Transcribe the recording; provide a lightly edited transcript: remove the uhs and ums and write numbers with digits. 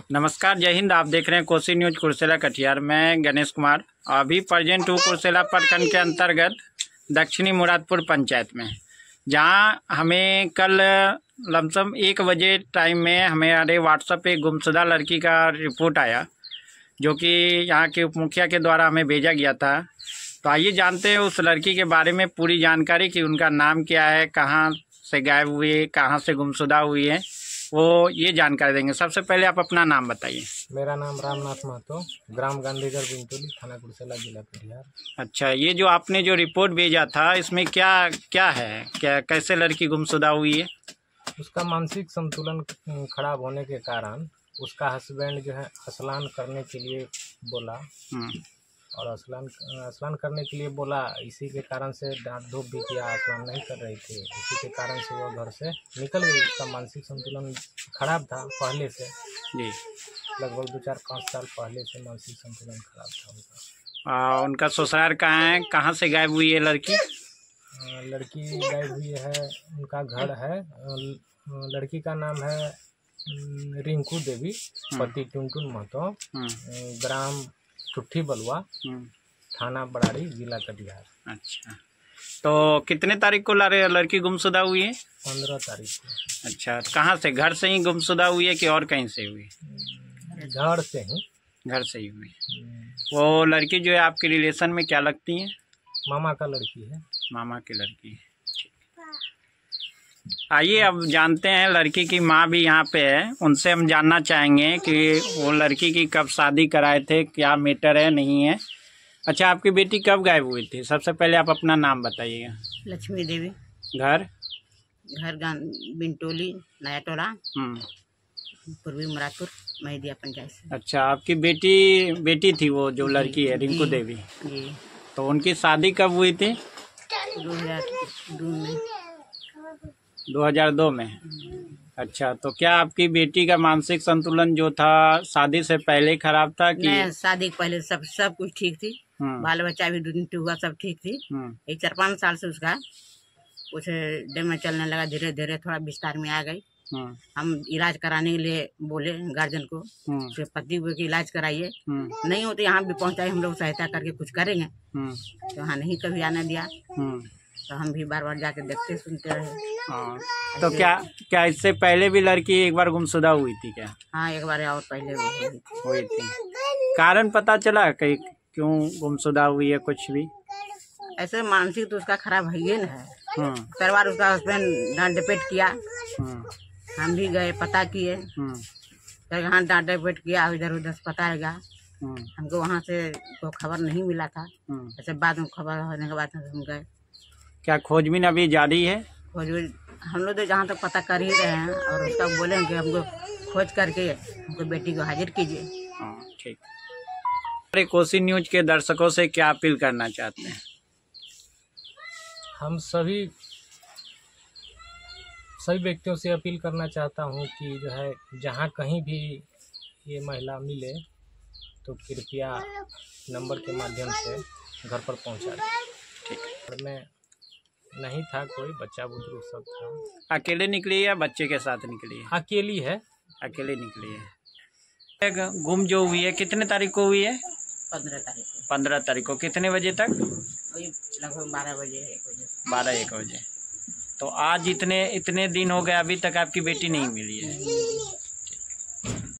नमस्कार, जय हिंद। आप देख रहे हैं कोसी न्यूज कुर्सेला कटिहार। मैं गणेश कुमार अभी प्रेजेंट हूँ कुर्सेला प्रखंड के अंतर्गत दक्षिणी मुरादपुर पंचायत में, जहां हमें कल लमसम 1 बजे टाइम में हमारे व्हाट्सएप पे गुमशुदा लड़की का रिपोर्ट आया, जो कि यहाँ के उप मुखिया के द्वारा हमें भेजा गया था। तो आइए जानते हैं उस लड़की के बारे में पूरी जानकारी कि उनका नाम क्या है, कहाँ से गायब हुई, कहाँ से गुमशुदा हुई है, वो ये जानकारी देंगे। सबसे पहले आप अपना नाम बताइए। मेरा नाम रामनाथ महतो, ग्राम गांधीगढ़ बिंटोली, थाना कुर्सेला, जिला कटिहार। अच्छा, ये जो आपने जो रिपोर्ट भेजा था, इसमें क्या क्या है, क्या कैसे लड़की गुमशुदा हुई है? उसका मानसिक संतुलन खराब होने के कारण उसका हस्बैंड जो है स्नान करने के लिए बोला और स्नान करने के लिए बोला। इसी के कारण से डांट धूप भी किया, स्नान नहीं कर रही थी। इसी के कारण से वो घर से निकल गई। उसका मानसिक संतुलन खराब था पहले से जी, लगभग 2-4-5 साल पहले से मानसिक संतुलन खराब था उनका। उनका ससुराल कहाँ है, कहाँ से गायब हुई है लड़की? लड़की गायब हुई है, उनका घर है। लड़की का नाम है रिंकू देवी, पति टुनटुन महतो, ग्राम ठुट्ठी बलुआ, थाना बड़ाड़ी, जिला कटिहार। अच्छा, तो कितने तारीख को लड़की गुमशुदा हुई है? 15 तारीख को। अच्छा, कहाँ से, घर से ही गुमशुदा हुई है कि और कहीं से हुई? घर से ही। घर से ही हुई। वो लड़की जो है आपके रिलेशन में क्या लगती है? मामा का लड़की है। मामा की लड़की। आइए अब जानते हैं, लड़की की माँ भी यहाँ पे है, उनसे हम जानना चाहेंगे कि वो लड़की की कब शादी कराए थे, क्या मैटर है, नहीं है। अच्छा, आपकी बेटी कब गायब हुई थी? सबसे पहले आप अपना नाम बताइएगा। लक्ष्मी देवी। घर बिंटोली, नया टोला, पूर्वी मुरादपुर, महिदिया पंचायत से। अच्छा, आपकी बेटी थी वो जो लड़की है, रिंकू देवी जी। तो उनकी शादी कब हुई थी? 2002 में। अच्छा, तो क्या आपकी बेटी का मानसिक संतुलन जो था शादी से पहले खराब था कि? नहीं, शादी के पहले सब कुछ ठीक थी। बाल बच्चा भी 2 दिन हुआ, सब ठीक थी। 4-5 साल से उसका कुछ डैमेज चलने लगा, धीरे धीरे थोड़ा विस्तार में आ गई। हम इलाज कराने के लिए बोले गार्जियन को, उसके पति के इलाज कराइए। नहीं होते यहाँ भी पहुँचाए, हम लोग सहायता करके कुछ करेंगे। तो यहाँ नहीं कभी आने दिया, तो हम भी बार बार जाके देखते सुनते रहे। तो क्या इससे पहले भी लड़की एक बार गुमशुदा हुई थी क्या? हाँ, एक बार और पहले हुई थी। कारण पता चला कि क्यों गुमशुदा हुई है? कुछ भी ऐसे मानसिक तो उसका खराब है ही ना है। परिवार उसका हस्बैंड डांट डपेट किया, हम भी गए, पता किए, यहाँ डांट डपेट किया, इधर उधर पता लगा। हमको वहाँ से कोई खबर नहीं मिला था। ऐसे बाद में खबर होने के बाद हम गए। क्या खोजबीन अभी जारी है? खोजबीन हम लोग तो जहाँ तक पता कर ही रहे हैं, और उसका बोले कि हमको खोज करके हमको बेटी को हाजिर कीजिए। ठीक। अरे, कोसी न्यूज के दर्शकों से क्या अपील करना चाहते हैं? हम सभी व्यक्तियों से अपील करना चाहता हूँ कि जो है जहाँ कहीं भी ये महिला मिले तो कृपया नंबर के माध्यम से घर पर पहुँचा दें। मैं नहीं था, कोई बच्चा बुजुर्ग सब था। अकेले निकली या बच्चे के साथ निकली है? अकेली है। अकेले निकली है। गुम जो हुई है कितने तारीख को हुई है? 15 तारीख को। 15 तारीख को कितने बजे तक? लगभग 12 बजे, 1 बजे। तो आज इतने दिन हो गए, अभी तक आपकी बेटी नहीं मिली है।